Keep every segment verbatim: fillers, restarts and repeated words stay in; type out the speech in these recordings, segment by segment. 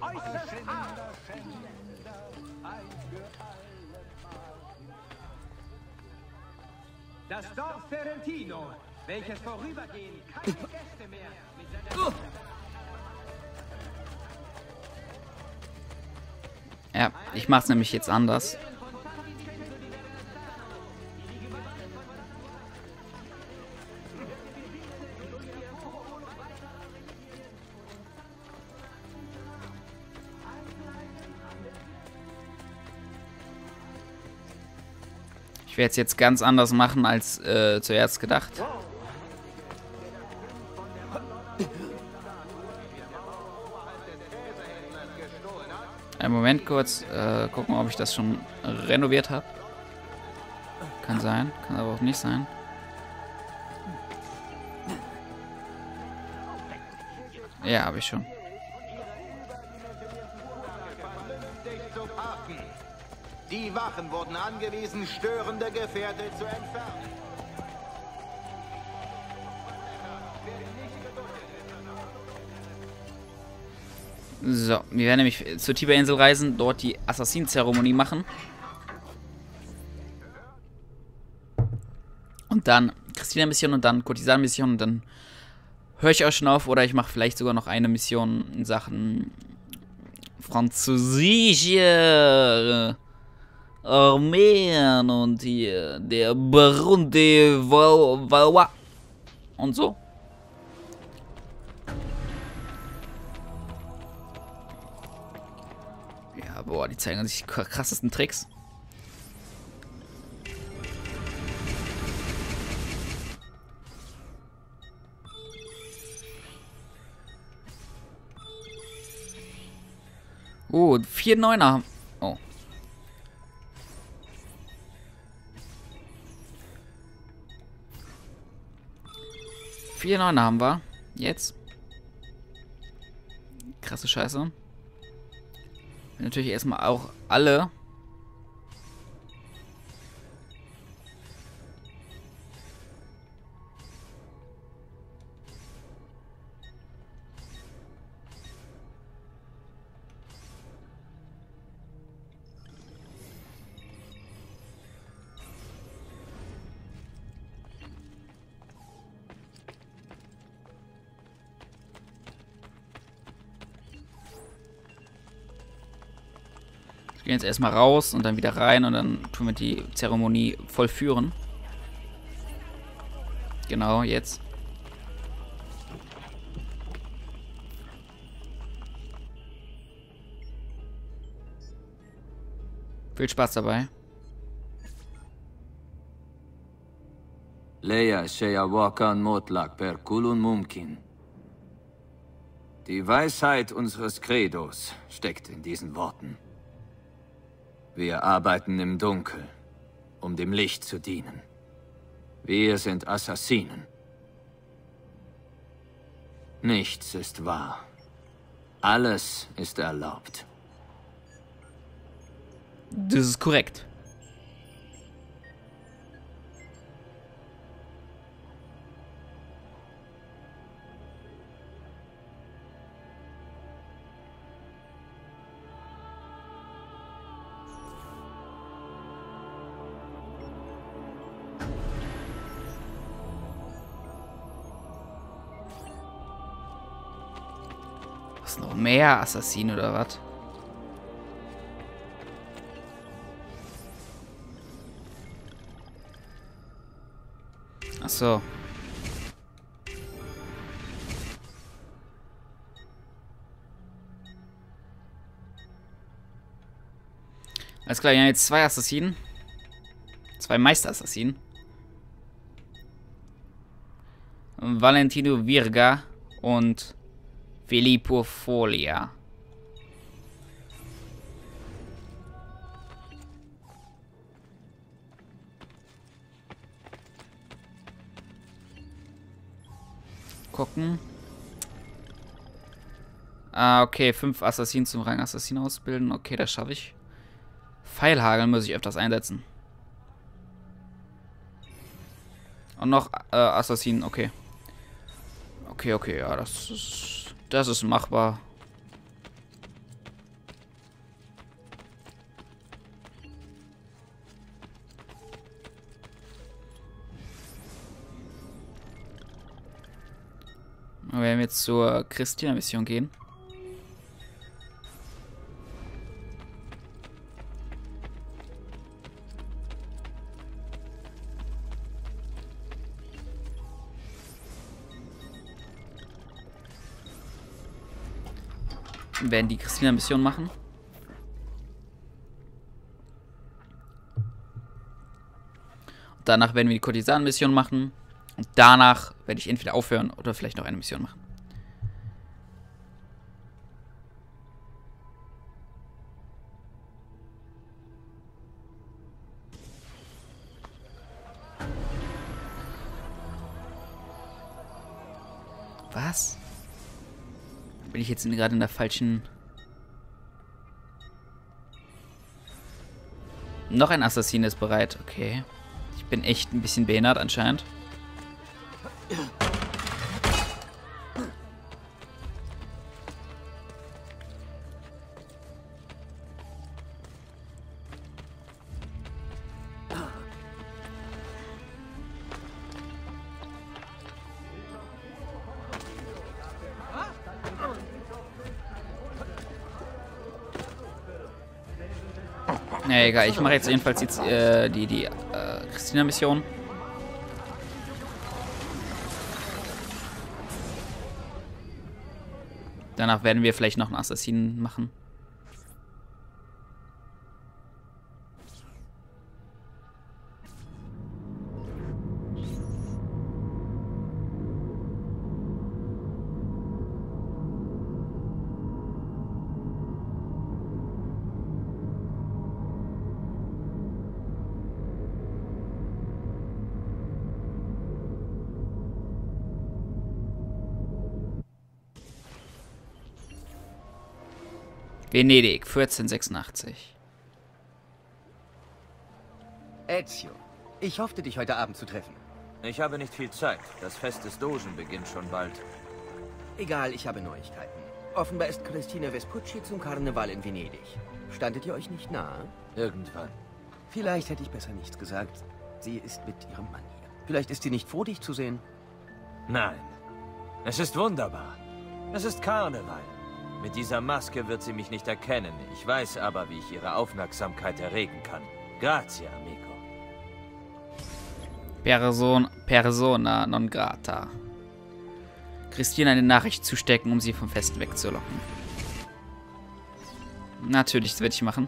Das Dorf Ferentino, welches vorübergehend keine Gäste mehr mit seiner... Ja, ich mach's nämlich jetzt anders. Ich werde es jetzt ganz anders machen als äh, zuerst gedacht. Einen Moment kurz. Äh, gucken, ob ich das schon renoviert habe. Kann sein, kann aber auch nicht sein. Ja, habe ich schon. Die Wachen wurden angewiesen, störende Gefährte zu entfernen. So, wir werden nämlich zur Tiberinsel reisen, dort die Assassinenzeremonie machen. Und dann Christina-Mission und dann Kurtisan-Mission und dann höre ich auch schon auf oder ich mache vielleicht sogar noch eine Mission in Sachen französische Armeen und hier der Baron de Val Valois und so. Ja, boah, die zeigen sich die krassesten Tricks. Oh, vier Neuner. Oh. Vier Neuner haben wir. Jetzt. Krasse Scheiße. Natürlich erstmal auch alle. Wir gehen jetzt erstmal raus und dann wieder rein und dann tun wir die Zeremonie vollführen. Genau, jetzt. Viel Spaß dabei. Leia Shea Wakan Motlak per Kulun Mumkin. Die Weisheit unseres Credos steckt in diesen Worten. Wir arbeiten im Dunkel, um dem Licht zu dienen. Wir sind Assassinen. Nichts ist wahr. Alles ist erlaubt. Das ist korrekt. Was, noch mehr Assassinen oder was? Ach so. Alles klar, wir haben jetzt zwei Assassinen. Zwei Meisterassassinen. Valentino Virga und Filippo Folia. Gucken. Ah, okay. Fünf Assassinen zum Rang Assassin ausbilden. Okay, das schaffe ich. Pfeilhagel muss ich öfters einsetzen. Und noch äh, Assassinen, okay. Okay, okay, ja, das ist, das ist machbar. Und wenn wir jetzt zur Christina-Mission gehen. Wir werden die Christina-Mission machen. Und danach werden wir die Kurtisan-Mission machen. Und danach werde ich entweder aufhören oder vielleicht noch eine Mission machen. Was? Bin ich jetzt gerade in der falschen... Noch ein Assassin ist bereit. Okay. Ich bin echt ein bisschen behindert anscheinend. Ja, egal, ich mache jetzt jedenfalls die, äh, die, die äh, Christina-Mission. Danach werden wir vielleicht noch einen Assassinen machen. Venedig, vierzehnhundertsechsundachtzig. Ezio, ich hoffte, dich heute Abend zu treffen. Ich habe nicht viel Zeit. Das Fest des Dogen beginnt schon bald. Egal, ich habe Neuigkeiten. Offenbar ist Cristina Vespucci zum Karneval in Venedig. Standet ihr euch nicht nahe? Irgendwann. Vielleicht hätte ich besser nichts gesagt. Sie ist mit ihrem Mann hier. Vielleicht ist sie nicht froh, dich zu sehen. Nein. Es ist wunderbar. Es ist Karneval. Mit dieser Maske wird sie mich nicht erkennen. Ich weiß aber, wie ich ihre Aufmerksamkeit erregen kann. Grazie, amico. Person, persona non grata. Christina eine Nachricht zustecken, um sie vom Fest wegzulocken. Natürlich, das werde ich machen.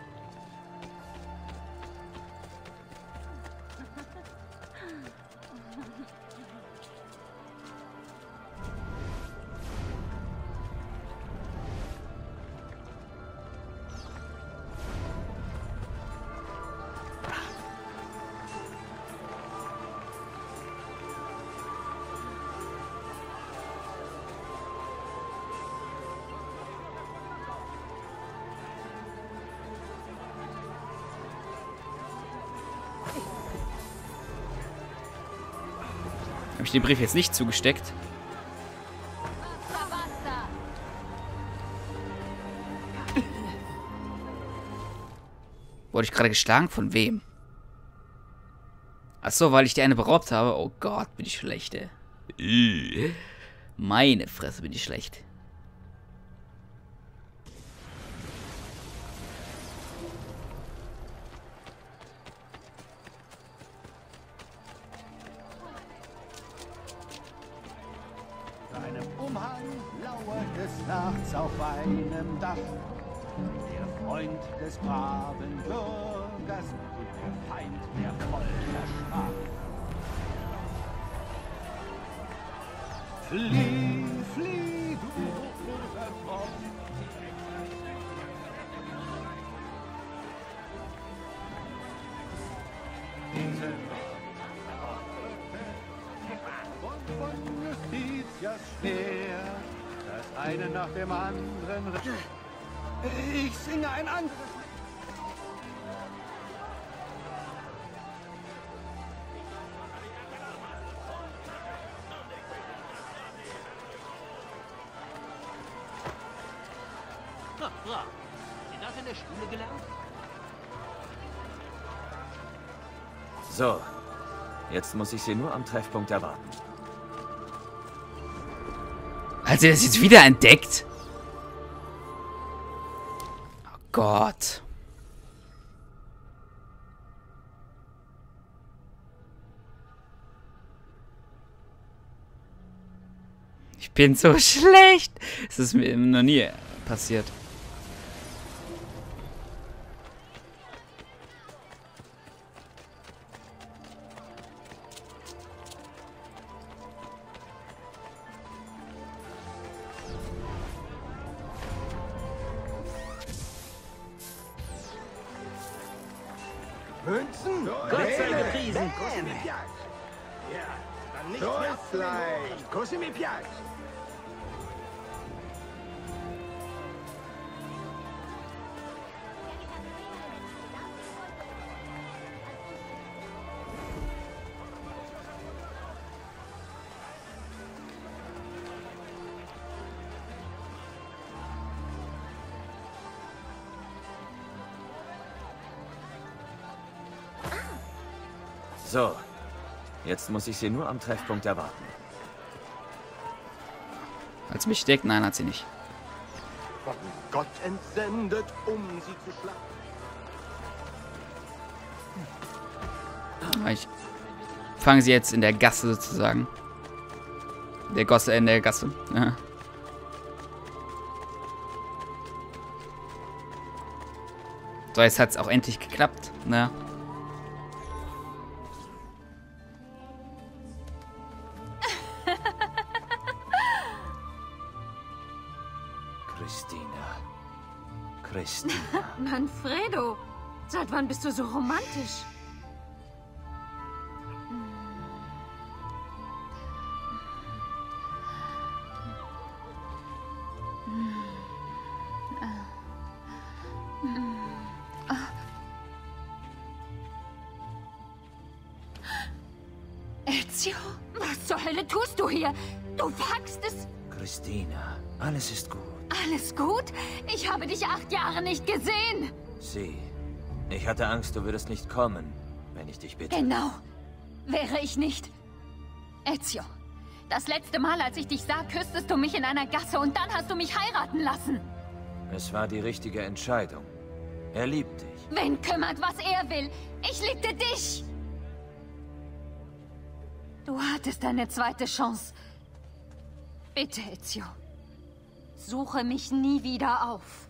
Habe ich den Brief jetzt nicht zugesteckt? Wurde ich gerade geschlagen? Von wem? Achso, weil ich dir eine beraubt habe. Oh Gott, bin ich schlecht, ey. Meine Fresse, bin ich schlecht. Umhang lauert es nachts auf einem Dach. Der Freund des braven Bürgers, der Feind der Folter sprach. Flieh, flieh, du böser Tropf. Von Justitias Speer, das eine nach dem anderen. Ich singe ein anderes. Na, brav. Sie das in der Schule gelernt? So, jetzt muss ich sie nur am Treffpunkt erwarten. Hat sie das jetzt wieder entdeckt? Oh Gott. Ich bin so schlecht. Das ist mir noch nie passiert. Münzen? Gott sei gepriesen. Ja, dann nicht mehr leicht. Così mi piace. So, jetzt muss ich sie nur am Treffpunkt erwarten. Hat sie mich entdeckt? Nein, hat sie nicht. Von Gott entsendet, um sie zu schlagen. Ich fange sie jetzt in der Gasse sozusagen. Der Gosse in der Gasse. Ja. So, jetzt hat es auch endlich geklappt. Ne? Christina. Christina. Manfredo, seit wann bist du so romantisch? Ezio, was zur Hölle tust du hier? Du wagst es... Christina, alles ist gut. Alles gut? Ich habe dich acht Jahre nicht gesehen. Sieh, ich hatte Angst, du würdest nicht kommen, wenn ich dich bitte. Genau. Wäre ich nicht. Ezio, das letzte Mal, als ich dich sah, küsstest du mich in einer Gasse und dann hast du mich heiraten lassen. Es war die richtige Entscheidung. Er liebt dich. Wen kümmert, was er will? Ich liebte dich. Du hattest eine zweite Chance. Bitte, Ezio. Suche mich nie wieder auf.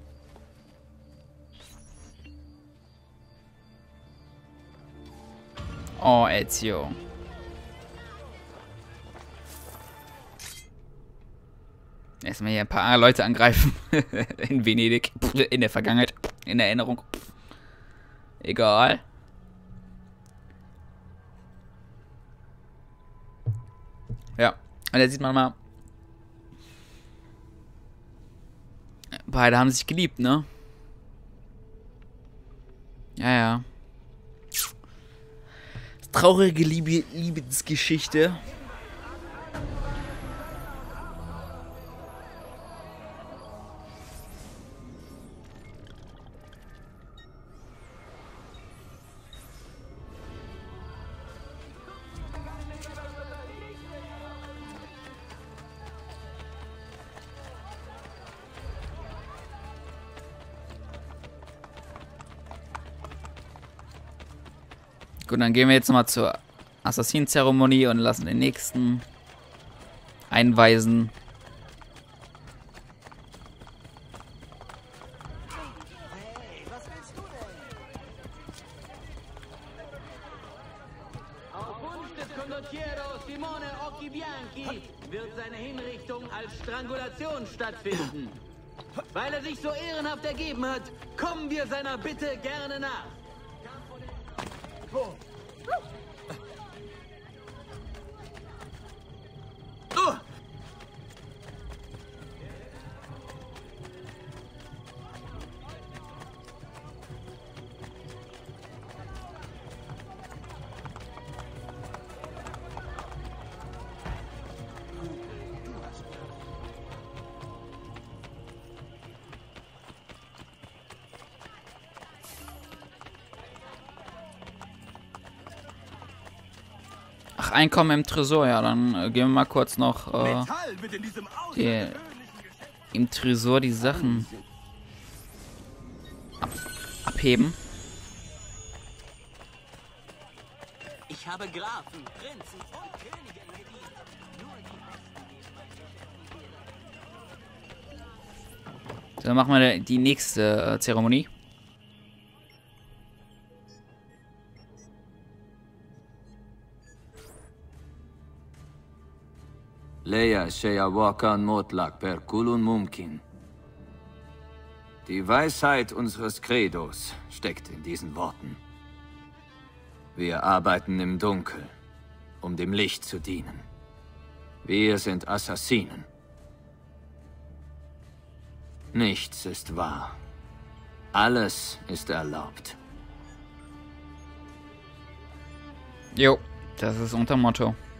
Oh, Ezio. Erstmal hier ein paar Leute angreifen. In Venedig. In der Vergangenheit. In der Erinnerung. Egal. Ja. Und da sieht man mal. Beide haben sich geliebt, ne? Ja, ja. Traurige Liebe, Liebesgeschichte. Gut, dann gehen wir jetzt nochmal zur Assassinenzeremonie und lassen den nächsten einweisen. Auf Wunsch des Condottiero Simone Occhibianchi wird seine Hinrichtung als Strangulation stattfinden. Weil er sich so ehrenhaft ergeben hat, kommen wir seiner Bitte gerne nach. Oh. Ach, Einkommen im Tresor, ja, dann äh, gehen wir mal kurz noch... Äh, Metall! der im Tresor die Sachen ab abheben. Ich habe Grafen, Prinzen und Könige gedient. Nur die So, dann machen wir die nächste äh, Zeremonie. Leia Shea Wakan Motlak per Kulun Mumkin. Die Weisheit unseres Credos steckt in diesen Worten. Wir arbeiten im Dunkel, um dem Licht zu dienen. Wir sind Assassinen. Nichts ist wahr. Alles ist erlaubt. Jo, das ist unser Motto.